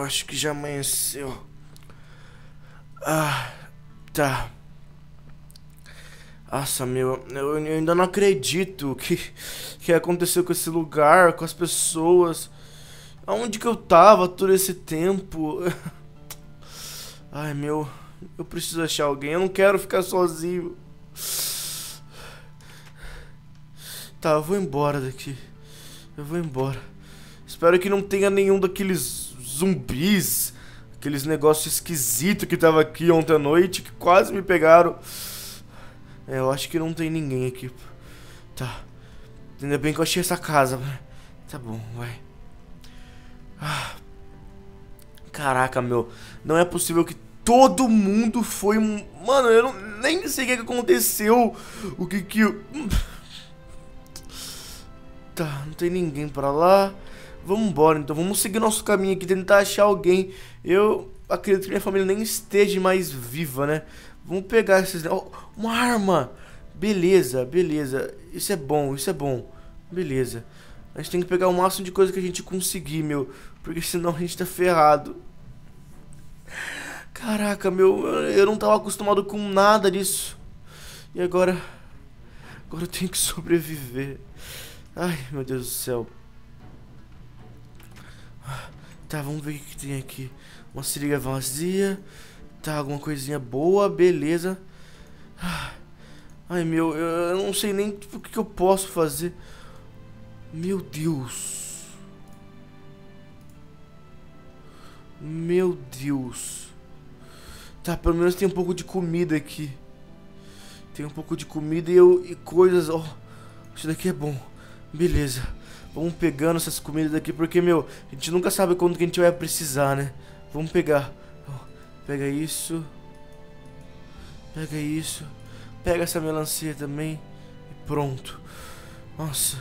Eu acho que já amanheceu. Ah, tá. Nossa, meu, eu ainda não acredito que aconteceu com esse lugar, com as pessoas. Aonde que eu tava todo esse tempo? Ai, meu, eu preciso achar alguém. Eu não quero ficar sozinho. Tá, eu vou embora daqui. Eu vou embora. Espero que não tenha nenhum daqueles zumbis, aqueles negócios esquisitos que tava aqui ontem à noite, que quase me pegaram. É, eu acho que não tem ninguém aqui. Tá. Ainda bem que eu achei essa casa. Tá bom, vai. Ah. Caraca, meu. Não é possível que todo mundo foi... Mano, eu não, nem sei o que aconteceu. O que que... Tá, não tem ninguém pra lá. Vamos embora, então. Vamos seguir nosso caminho aqui, tentar achar alguém. Eu acredito que minha família nem esteja mais viva, né? Vamos pegar esses... Oh, uma arma! Beleza, beleza. Isso é bom, isso é bom. Beleza. A gente tem que pegar o máximo de coisa que a gente conseguir, meu. Porque senão a gente tá ferrado. Caraca, meu. Eu não tava acostumado com nada disso. E agora... Agora eu tenho que sobreviver. Ai, meu Deus do céu. Tá, vamos ver o que tem aqui. Uma seringa vazia. Tá, alguma coisinha boa, beleza. Ai, meu, eu não sei nem o que eu posso fazer. Meu Deus. Meu Deus. Tá, pelo menos tem um pouco de comida aqui. Tem um pouco de comida e coisas. Ó, isso daqui é bom. Beleza. Vamos pegando essas comidas daqui, porque, meu, a gente nunca sabe quando que a gente vai precisar, né? Vamos pegar. Pega isso. Pega isso. Pega essa melancia também. E pronto. Nossa.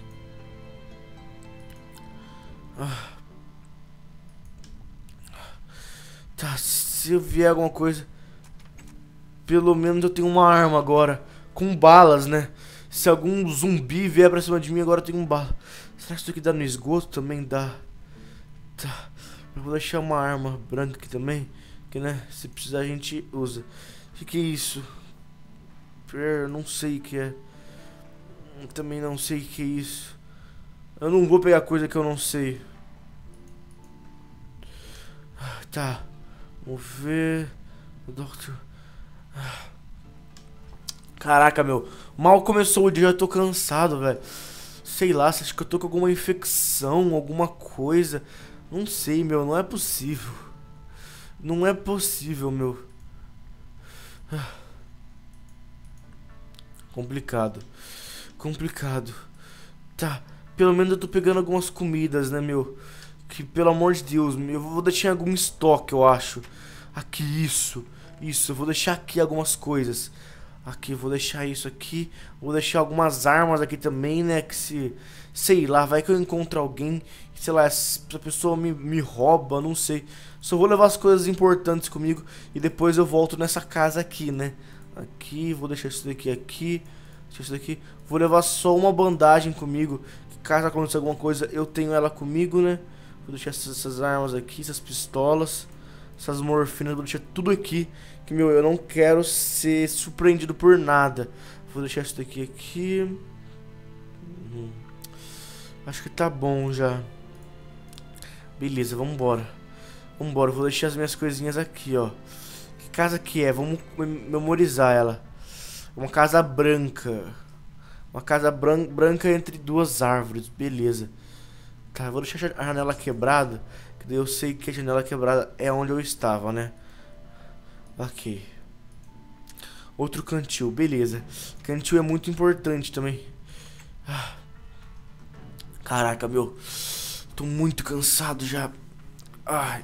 Tá, se eu vier alguma coisa, pelo menos eu tenho uma arma agora. Com balas, né? Se algum zumbi vier pra cima de mim, agora eu tenho um bala. Será que isso aqui dá no esgoto? Também dá. Tá. Eu vou deixar uma arma branca aqui também. Que, né? Se precisar a gente usa. O que é isso? Eu não sei o que é. Também não sei o que é isso. Eu não vou pegar coisa que eu não sei. Tá. Vamos ver. Doctor. Caraca, meu. Mal começou o dia, eu tô cansado, velho. Sei lá, acho que eu tô com alguma infecção, alguma coisa. Não sei, meu. Não é possível. Não é possível, meu. Complicado. Complicado. Tá. Pelo menos eu tô pegando algumas comidas, né, meu? Que, pelo amor de Deus, eu vou deixar em algum estoque, eu acho. Aqui, isso. Isso, eu vou deixar aqui algumas coisas. Aqui, vou deixar isso aqui. Vou deixar algumas armas aqui também, né? Que se... Sei lá, vai que eu encontro alguém. Sei lá, essa pessoa me rouba, não sei. Só vou levar as coisas importantes comigo. E depois eu volto nessa casa aqui, né? Aqui, vou deixar isso daqui aqui. Deixa isso daqui. Vou levar só uma bandagem comigo. Que caso aconteça alguma coisa, eu tenho ela comigo, né? Vou deixar essas armas aqui, essas pistolas. Essas morfinas, vou deixar tudo aqui. Que, meu, eu não quero ser surpreendido por nada. Vou deixar isso daqui aqui. Acho que tá bom já. Beleza, vambora. Vambora, vou deixar as minhas coisinhas aqui, ó. Que casa que é? Vamos memorizar ela. Uma casa branca. Uma casa branca entre duas árvores. Beleza. Tá, vou deixar a janela quebrada. Que daí eu sei que a janela quebrada é onde eu estava, né? Ok. Outro cantil, beleza. Cantil é muito importante também. Caraca, meu. Tô muito cansado já. Ai.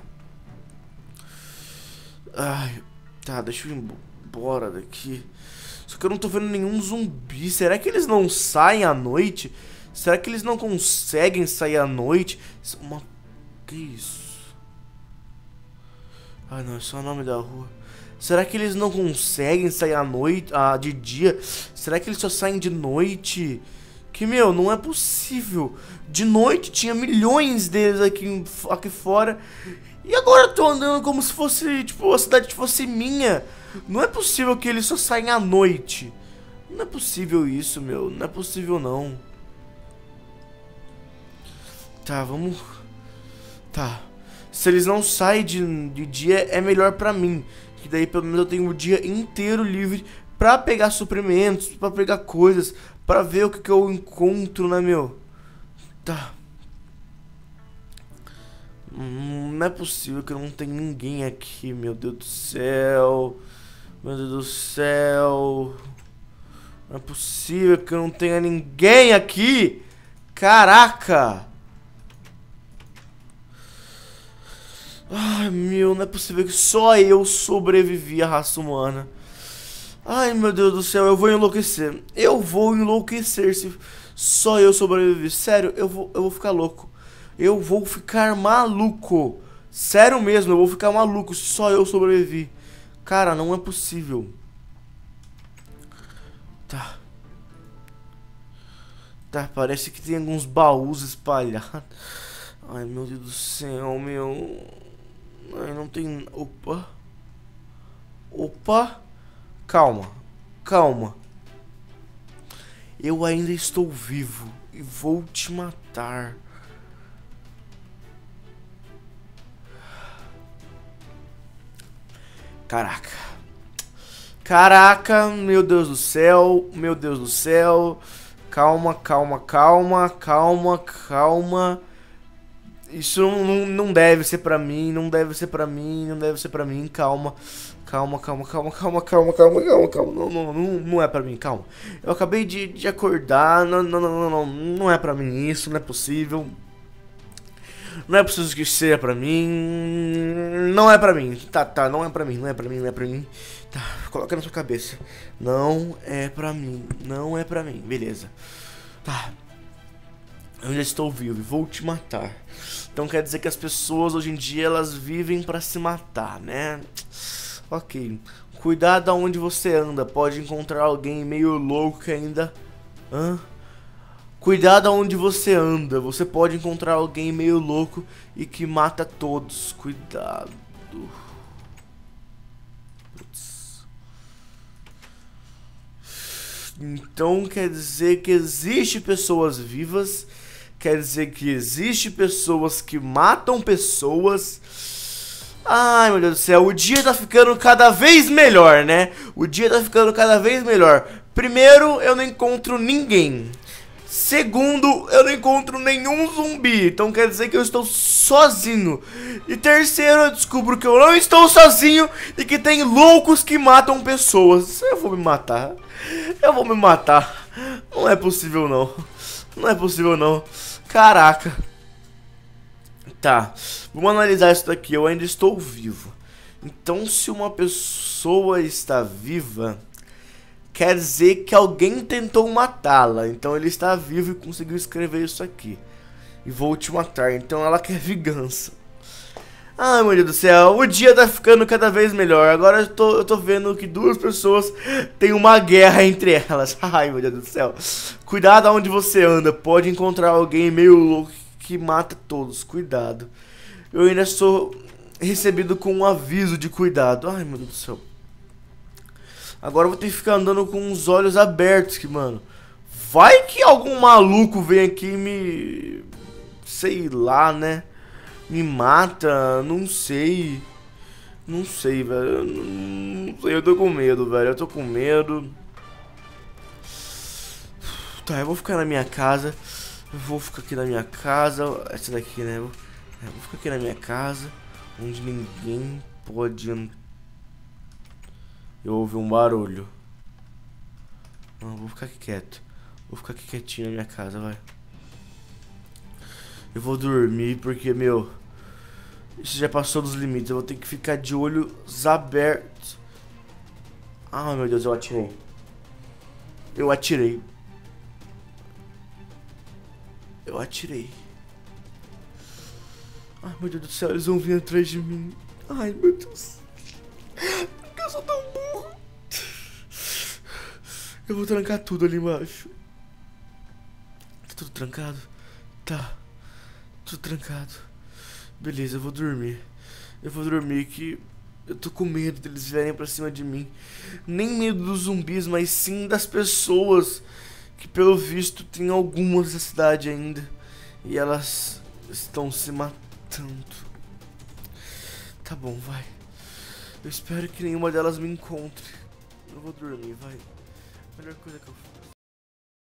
Ai. Tá, deixa eu ir embora daqui. Só que eu não tô vendo nenhum zumbi. Será que eles não saem à noite? Será que eles não conseguem sair à noite? Que isso? Ah, não, é só o nome da rua. Será que eles não conseguem sair à noite, de dia? Será que eles só saem de noite? Que, meu, não é possível. De noite tinha milhões deles aqui fora. E agora eu tô andando como se fosse, tipo, a cidade fosse minha. Não é possível que eles só saem à noite. Não é possível isso, meu. Não é possível, não. Tá, vamos... Tá. Se eles não saem de dia, é melhor pra mim. Que daí, pelo menos, eu tenho o dia inteiro livre pra pegar suprimentos, pra pegar coisas, pra ver o que eu encontro, né, meu? Tá. Não é possível que não tenha ninguém aqui, meu Deus do céu. Meu Deus do céu. Não é possível que eu não tenha ninguém aqui. Caraca. Ai, meu, não é possível que só eu sobrevivi à raça humana. Ai, meu Deus do céu, eu vou enlouquecer. Eu vou enlouquecer se só eu sobreviver. Sério, eu vou ficar louco. Eu vou ficar maluco. Sério mesmo, eu vou ficar maluco se só eu sobrevivi. Cara, não é possível. Tá. Tá, parece que tem alguns baús espalhados. Ai, meu Deus do céu, meu. Ai, não tem... Opa. Opa. Calma. Calma. Eu ainda estou vivo e vou te matar. Caraca. Caraca, meu Deus do céu. Meu Deus do céu. Calma, calma, calma, calma, calma. Isso não deve ser pra mim, não deve ser pra mim, não deve ser pra mim, calma. Calma, calma, calma, calma, calma, calma, calma, calma. Não é pra mim, calma. Eu acabei de acordar, não é pra mim isso, não é possível. Não é possível que seja pra mim. Não é pra mim. Tá, não é pra mim, não é pra mim, não é pra mim. Tá, coloca na sua cabeça. Não é pra mim, não é pra mim, beleza. Tá. Eu já estou vivo e vou te matar. Então quer dizer que as pessoas hoje em dia elas vivem pra se matar, né? Ok. Cuidado aonde você anda. Pode encontrar alguém meio louco que ainda... Hã? Cuidado aonde você anda. Você pode encontrar alguém meio louco e que mata todos. Cuidado. Putz. Então quer dizer que existe pessoas vivas. Quer dizer que existe pessoas que matam pessoas. Ai, meu Deus do céu, o dia tá ficando cada vez melhor, né? O dia tá ficando cada vez melhor. Primeiro, eu não encontro ninguém. Segundo, eu não encontro nenhum zumbi. Então quer dizer que eu estou sozinho. E terceiro, eu descubro que eu não estou sozinho e que tem loucos que matam pessoas. Eu vou me matar. Eu vou me matar. Não é possível, não. Não é possível, não. Caraca. Tá, vamos analisar isso daqui. Eu ainda estou vivo. Então, se uma pessoa está viva, quer dizer que alguém tentou matá-la. Então, ele está vivo e conseguiu escrever isso aqui. E vou te matar. Então, ela quer vingança. Ai, meu Deus do céu. O dia tá ficando cada vez melhor. Agora eu tô vendo que duas pessoas têm uma guerra entre elas. Ai, meu Deus do céu. Cuidado aonde você anda. Pode encontrar alguém meio louco que mata todos, cuidado. Eu ainda sou recebido com um aviso de cuidado. Ai, meu Deus do céu. Agora eu vou ter que ficar andando com os olhos abertos, que, mano. Vai que algum maluco vem aqui e me... sei lá, né? Me mata, não sei. Não sei, velho. Não sei, eu tô com medo, velho. Eu tô com medo. Tá, eu vou ficar na minha casa. Eu vou ficar aqui na minha casa. Essa daqui, né? Eu vou ficar aqui na minha casa. Onde ninguém pode... Eu ouvi um barulho. Não, eu vou ficar aqui quieto. Vou ficar aqui quietinho na minha casa, vai. Eu vou dormir porque, meu... Isso já passou dos limites. Eu vou ter que ficar de olhos abertos. Ah, meu Deus, eu atirei. Eu atirei. Eu atirei. Ai, meu Deus do céu, eles vão vir atrás de mim. Ai, meu Deus. Por que eu sou tão burro? Eu vou trancar tudo ali embaixo. Tá tudo trancado? Tá. Tudo trancado. Beleza, eu vou dormir. Eu vou dormir que eu tô com medo deles virem pra cima de mim. Nem medo dos zumbis, mas sim das pessoas. Que pelo visto tem algumas na cidade ainda. E elas estão se matando. Tá bom, vai. Eu espero que nenhuma delas me encontre. Eu vou dormir, vai. Melhor coisa que eu faço.